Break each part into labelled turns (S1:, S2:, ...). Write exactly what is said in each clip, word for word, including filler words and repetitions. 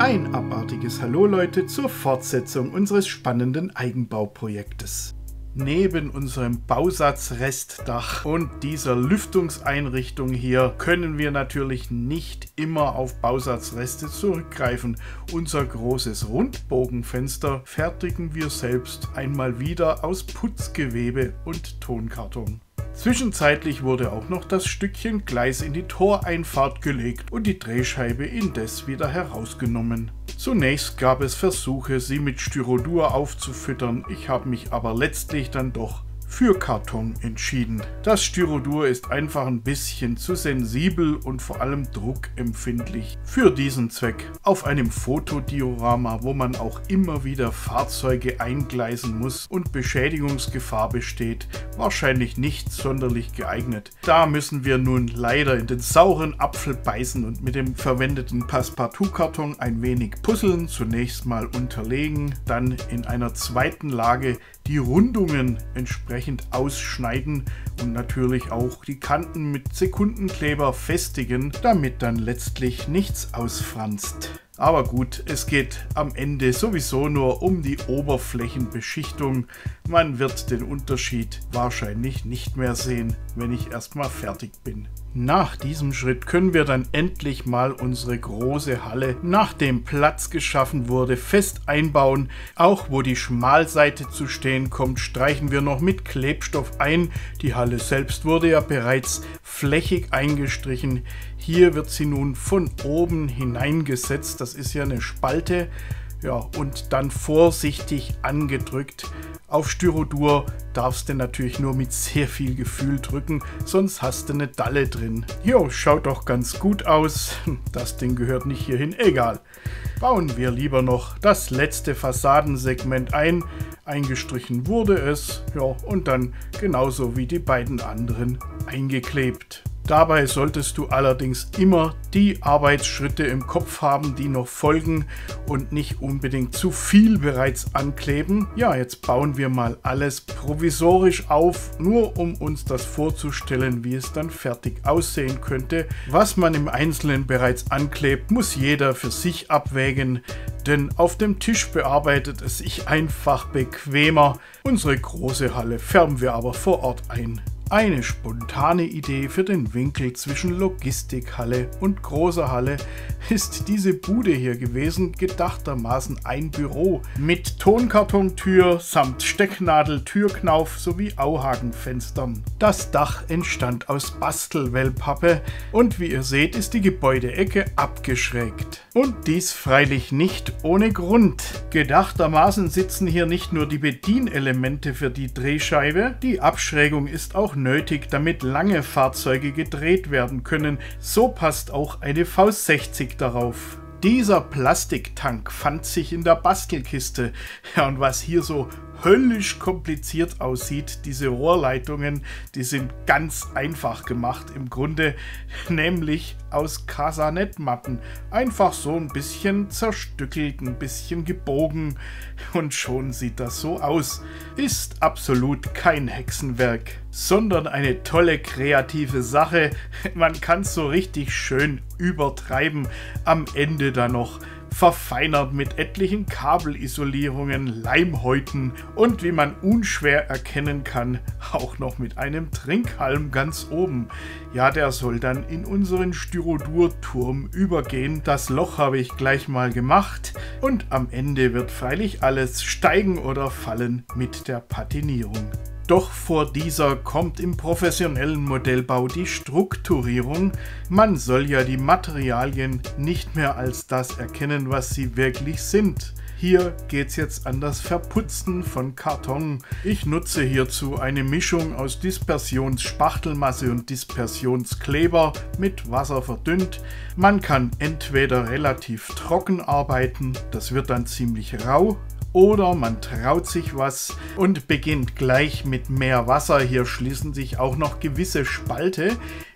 S1: Ein abartiges Hallo Leute zur Fortsetzung unseres spannenden Eigenbauprojektes. Neben unserem Bausatzrestdach und dieser Lüftungseinrichtung hier können wir natürlich nicht immer auf Bausatzreste zurückgreifen. Unser großes Rundbogenfenster fertigen wir selbst einmal wieder aus Putzgewebe und Tonkarton. Zwischenzeitlich wurde auch noch das Stückchen Gleis in die Toreinfahrt gelegt und die Drehscheibe indes wieder herausgenommen. Zunächst gab es Versuche, sie mit Styrodur aufzufüttern, ich habe mich aber letztlich dann doch für Karton entschieden. Das Styrodur ist einfach ein bisschen zu sensibel und vor allem druckempfindlich für diesen Zweck. Auf einem Fotodiorama, wo man auch immer wieder Fahrzeuge eingleisen muss und Beschädigungsgefahr besteht, wahrscheinlich nicht sonderlich geeignet. Da müssen wir nun leider in den sauren Apfel beißen und mit dem verwendeten Passepartout-Karton ein wenig puzzeln, zunächst mal unterlegen, dann in einer zweiten Lage die Rundungen entsprechend ausschneiden und natürlich auch die Kanten mit Sekundenkleber festigen, damit dann letztlich nichts ausfranst. Aber gut, es geht am Ende sowieso nur um die Oberflächenbeschichtung. Man wird den Unterschied wahrscheinlich nicht mehr sehen, wenn ich erstmal fertig bin. Nach diesem Schritt können wir dann endlich mal unsere große Halle, nachdem Platz geschaffen wurde, fest einbauen. Auch wo die Schmalseite zu stehen kommt, streichen wir noch mit Klebstoff ein. Die Halle selbst wurde ja bereits flächig eingestrichen. Hier wird sie nun von oben hineingesetzt. Das ist ja eine Spalte. Ja, und dann vorsichtig angedrückt. Auf Styrodur darfst du natürlich nur mit sehr viel Gefühl drücken, sonst hast du eine Dalle drin. Jo, schaut doch ganz gut aus. Das Ding gehört nicht hierhin, egal. Bauen wir lieber noch das letzte Fassadensegment ein. Eingestrichen wurde es, ja, und dann genauso wie die beiden anderen eingeklebt. Dabei solltest du allerdings immer die Arbeitsschritte im Kopf haben, die noch folgen und nicht unbedingt zu viel bereits ankleben. Ja, jetzt bauen wir mal alles provisorisch auf, nur um uns das vorzustellen, wie es dann fertig aussehen könnte. Was man im Einzelnen bereits anklebt, muss jeder für sich abwägen, denn auf dem Tisch bearbeitet es sich einfach bequemer. Unsere große Halle färben wir aber vor Ort ein. Eine spontane Idee für den Winkel zwischen Logistikhalle und großer Halle ist diese Bude hier gewesen, gedachtermaßen ein Büro mit Tonkartontür samt Stecknadel-Türknauf sowie Auhagenfenstern. Das Dach entstand aus Bastelwellpappe und wie ihr seht, ist die Gebäudeecke abgeschrägt. Und dies freilich nicht ohne Grund. Gedachtermaßen sitzen hier nicht nur die Bedienelemente für die Drehscheibe, die Abschrägung ist auch nötig, damit lange Fahrzeuge gedreht werden können. So passt auch eine V sechzig darauf. Dieser Plastiktank fand sich in der Bastelkiste. Ja, und was hier so höllisch kompliziert aussieht, diese Rohrleitungen, die sind ganz einfach gemacht im Grunde, nämlich aus Casanettmatten. Einfach so ein bisschen zerstückelt, ein bisschen gebogen und schon sieht das so aus. Ist absolut kein Hexenwerk, sondern eine tolle kreative Sache. Man kann es so richtig schön übertreiben, am Ende dann noch verfeinert mit etlichen Kabelisolierungen, Leimhäuten und wie man unschwer erkennen kann, auch noch mit einem Trinkhalm ganz oben. Ja, der soll dann in unseren Styrodurturm übergehen. Das Loch habe ich gleich mal gemacht und am Ende wird freilich alles steigen oder fallen mit der Patinierung. Doch vor dieser kommt im professionellen Modellbau die Strukturierung. Man soll ja die Materialien nicht mehr als das erkennen, was sie wirklich sind. Hier geht es jetzt an das Verputzen von Karton. Ich nutze hierzu eine Mischung aus Dispersionsspachtelmasse und Dispersionskleber mit Wasser verdünnt. Man kann entweder relativ trocken arbeiten, das wird dann ziemlich rau, oder man traut sich was und beginnt gleich mit mehr Wasser. Hier schließen sich auch noch gewisse Spalte,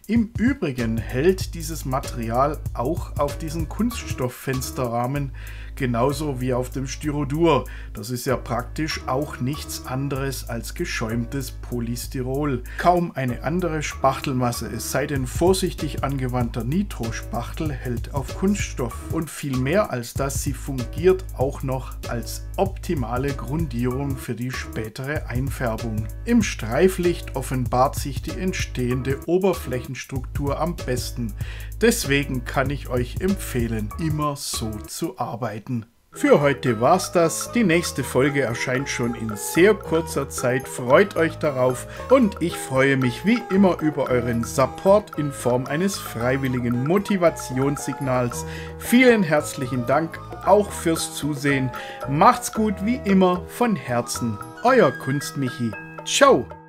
S1: Im Übrigen hält dieses Material auch auf diesen Kunststofffensterrahmen genauso wie auf dem Styrodur. Das ist ja praktisch auch nichts anderes als geschäumtes Polystyrol. Kaum eine andere Spachtelmasse, es sei denn vorsichtig angewandter Nitrospachtel, hält auf Kunststoff. Und viel mehr als das, sie fungiert auch noch als optimale Grundierung für die spätere Einfärbung. Im Streiflicht offenbart sich die entstehende Oberflächenstruktur am besten. Deswegen kann ich euch empfehlen, immer so zu arbeiten. Für heute war's das. Die nächste Folge erscheint schon in sehr kurzer Zeit. Freut euch darauf und ich freue mich wie immer über euren Support in Form eines freiwilligen Motivationssignals. Vielen herzlichen Dank auch fürs Zusehen. Macht's gut wie immer von Herzen. Euer Kunstmichi. Ciao!